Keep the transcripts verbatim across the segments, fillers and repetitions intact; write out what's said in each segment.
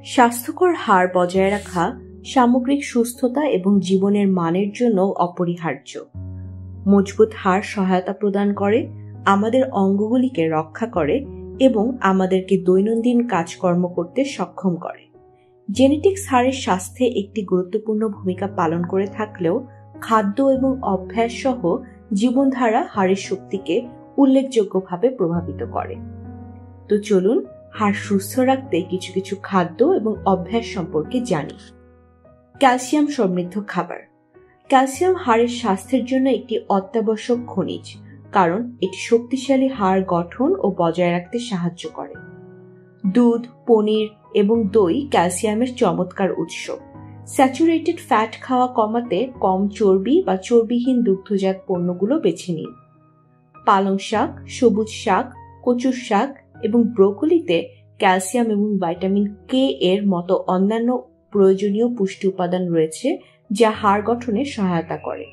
স্বাস্থ্যকর হাড় বজায় রাখা সামগ্রিক সুস্থতা এবং জীবনের মানের জন্য অপরিহার্য। মজবুত হাড় সহায়তা প্রদান করে, আমাদের অঙ্গগুলিকে রক্ষা করে এবং আমাদেরকে দৈনন্দিন কাজকর্ম করতে সক্ষম করে। জেনেটিক্স হাড়ের স্বাস্থ্যে একটি গুরুত্বপূর্ণ ভূমিকা পালন করে থাকলেও খাদ্য এবং অভ্যাস সহ জীবনধারা হাড়ের শক্তিকে উল্লেখযোগ্যভাবে প্রভাবিত করে। তো চলুন হাড় সুস্থ রাখতে কিছু কিছু খাদ্য এবং অভ্যাস সম্পর্কে জানি। ক্যালসিয়াম সমৃদ্ধ খাবার। ক্যালসিয়াম হাড়ের স্বাস্থ্যের জন্য একটি অত্যাবশ্যক খনিজ, কারণ এটি শক্তিশালী হাড় গঠন ও বজায় রাখতে সাহায্য করে। দুধ, পনির এবং দই ক্যালসিয়ামের চমৎকার উৎস। স্যাচুরেটেড ফ্যাট খাওয়া কমাতে কম চর্বি বা চর্বিহীন দুগ্ধজাত পণ্যগুলো বেছে নিন। পালং শাক, সবুজ শাক, কচুর শাক এবং ব্রোকলিতে ক্যালসিয়াম এবং ভাইটামিন কে এর মতো অন্যান্য প্রয়োজনীয় পুষ্টি উপাদান রয়েছে যা হাড় গঠনে সহায়তা করে।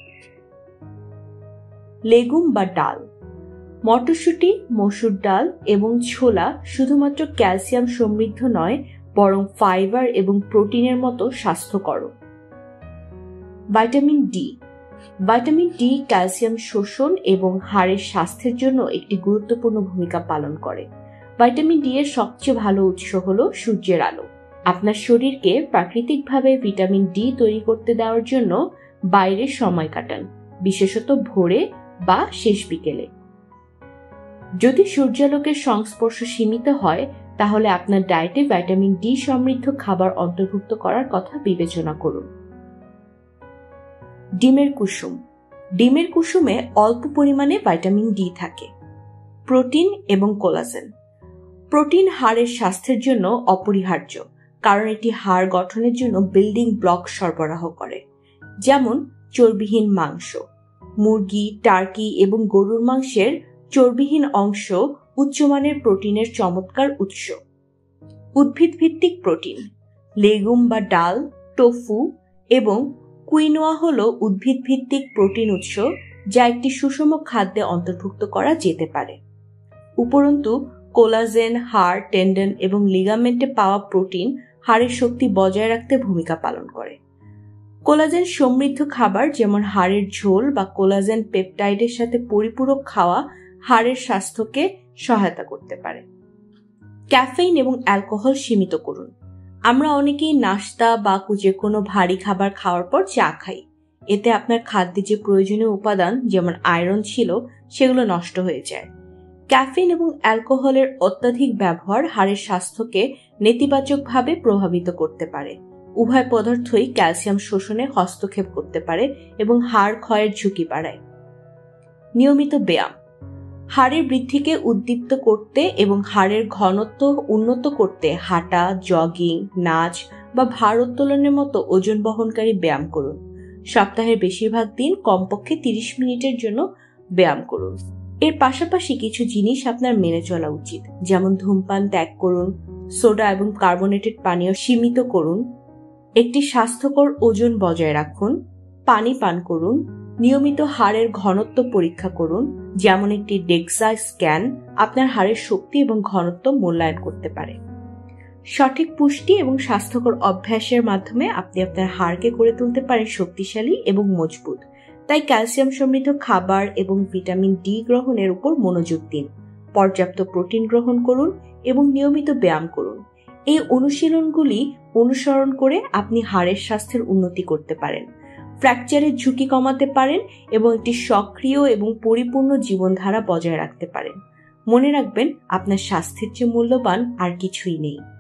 লেগুম বা ডাল। মটরশুঁটি, মসুর ডাল এবং ছোলা শুধুমাত্র ক্যালসিয়াম সমৃদ্ধ নয়, বরং ফাইবার এবং প্রোটিনের মতো স্বাস্থ্যকর। Vitamin D. Vitamin D calcium শোষণ এবং হাড়ের স্বাস্থ্যের জন্য একটি গুরুত্বপূর্ণ ভূমিকা পালন করে। ভাইটামিন ডি এর সবচেয়ে ভালো উৎস হল সূর্যের আলো। আপনার শরীরকে প্রাকৃতিকভাবে ভিটামিন ডি তৈরি করতে দেওয়ার জন্য বাইরে সময় কাটান, বিশেষত ভোরে বা শেষ বিকেলে। যদি সূর্যালোকের সংস্পর্শ সীমিত হয়, তাহলে আপনার ডায়েটে ভিটামিন ডি সমৃদ্ধ খাবার অন্তর্ভুক্ত করার কথা বিবেচনা করুন। ডিমের কুসুম। ডিমের কুসুমে অল্প পরিমাণে ভিটামিন ডি থাকে। প্রোটিন এবং কোলাজেন। প্রোটিন হাড়ের স্বাস্থ্যের জন্য অপরিহার্য, কারণ এটি হাড় গঠনের জন্য বিল্ডিং ব্লক সরবরাহ করে, যেমন চর্বিহীন মাংস। মুরগি, টার্কি এবং গরুর মাংসের চর্বিহীন অংশ উচ্চমানের প্রোটিনের চমৎকার উৎস। উদ্ভিদ ভিত্তিক প্রোটিন। লেগুম বা ডাল, টোফু এবং কুইনোয়া হল উদ্ভিদ ভিত্তিক প্রোটিন উৎস, যা একটি সুষম খাদ্যে অন্তর্ভুক্ত করা যেতে পারে। উপরন্তু কোলাজেন হাড়, টেন্ডন এবং লিগামেন্টে পাওয়া প্রোটিন হাড়ের শক্তি বজায় রাখতে ভূমিকা পালন করে। কোলাজেন সমৃদ্ধ খাবার যেমন হাড়ের ঝোল বা কোলাজেন পেপটাইডের সাথে পরিপূরক খাওয়া হাড়ের স্বাস্থ্যকে সহায়তা করতে পারে। ক্যাফেইন এবং অ্যালকোহল সীমিত করুন। আমরা অনেকেই নাস্তা বা যে কোনো ভারী খাবার খাওয়ার পর চা খাই। এতে আপনার খাদ্যে যে প্রয়োজনীয় উপাদান যেমন আয়রন ছিল সেগুলো নষ্ট হয়ে যায়। ক্যাফেইন এবং অ্যালকোহলের অত্যাধিক ব্যবহার হাড়ের স্বাস্থ্যকে নেতিবাচকভাবে প্রভাবিত করতে পারে। উভয় পদার্থই ক্যালসিয়াম শোষণে হস্তক্ষেপ করতে পারে এবং হাড় ক্ষয়ের ঝুঁকি বাড়ায়। নিয়মিত ব্যায়াম। হাড়ের বৃদ্ধিকে উদ্দীপ্ত করতে এবং হাড়ের ঘনত্ব উন্নত করতে হাঁটা, জগিং, নাচ বা ভার উত্তোলনের মতো ওজন বহনকারী ব্যায়াম করুন। সপ্তাহের বেশিরভাগ দিন কমপক্ষে তিরিশ মিনিটের জন্য ব্যায়াম করুন। এর পাশাপাশি কিছু জিনিস আপনার মেনে চলা উচিত, যেমন ধূমপান ত্যাগ করুন, সোডা এবং কার্বোনেটেড পানীয় সীমিত করুন, একটি স্বাস্থ্যকর ওজন বজায় রাখুন, পানি পান করুন, নিয়মিত হাড়ের ঘনত্ব পরীক্ষা করুন, যেমন একটি ডেক্সা স্ক্যান আপনার হাড়ের শক্তি এবং ঘনত্ব মূল্যায়ন করতে পারে। সঠিক পুষ্টি এবং স্বাস্থ্যকর অভ্যাসের মাধ্যমে আপনি আপনার হাড়কে করে তুলতে পারেন শক্তিশালী এবং মজবুত। তাই ক্যালসিয়াম সমৃদ্ধ খাবার এবং ভিটামিন ডি গ্রহণের উপর মনোযোগ দিন, পর্যাপ্ত প্রোটিন গ্রহণ করুন এবং নিয়মিত ব্যায়াম করুন। এই অনুশীলনগুলি অনুসরণ করে আপনি হাড়ের স্বাস্থ্যের উন্নতি করতে পারেন, ফ্র্যাকচারের ঝুঁকি কমাতে পারেন এবং একটি সক্রিয় এবং পরিপূর্ণ জীবনধারা বজায় রাখতে পারেন। মনে রাখবেন, আপনার স্বাস্থ্যের চেয়ে মূল্যবান আর কিছুই নেই।